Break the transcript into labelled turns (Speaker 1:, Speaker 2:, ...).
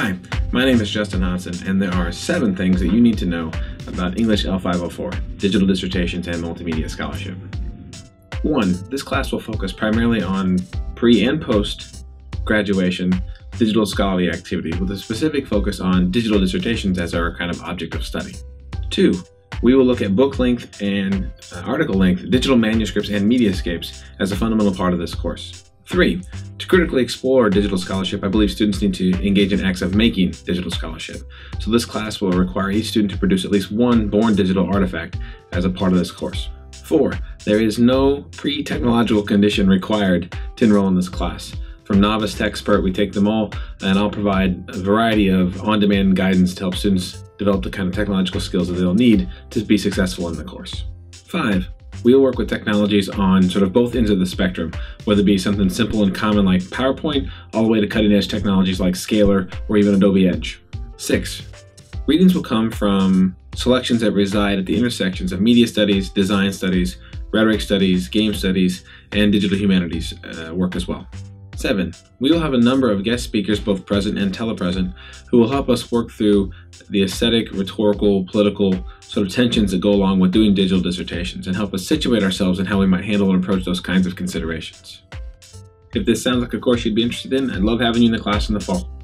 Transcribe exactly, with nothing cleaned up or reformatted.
Speaker 1: Hi, my name is Justin Hodson, and there are seven things that you need to know about English L five oh four, Digital Dissertations and Multimedia Scholarship. One, this class will focus primarily on pre- and post-graduation digital scholarly activity with a specific focus on digital dissertations as our kind of object of study. Two, we will look at book length and uh, article length, digital manuscripts, and mediascapes as a fundamental part of this course. Three, to critically explore digital scholarship, I believe students need to engage in acts of making digital scholarship. So this class will require each student to produce at least one born digital artifact as a part of this course. Four, there is no pre-technological condition required to enroll in this class. From novice to expert, we take them all, and I'll provide a variety of on-demand guidance to help students develop the kind of technological skills that they'll need to be successful in the course. Five, we will work with technologies on sort of both ends of the spectrum, whether it be something simple and common like PowerPoint, all the way to cutting-edge technologies like Scalar or even Adobe Edge. Six, readings will come from selections that reside at the intersections of media studies, design studies, rhetoric studies, game studies, and digital humanities uh, work as well. Seven, we will have a number of guest speakers, both present and telepresent, who will help us work through the aesthetic, rhetorical, political sort of tensions that go along with doing digital dissertations and help us situate ourselves in how we might handle and approach those kinds of considerations. If this sounds like a course you'd be interested in, I'd love having you in the class in the fall.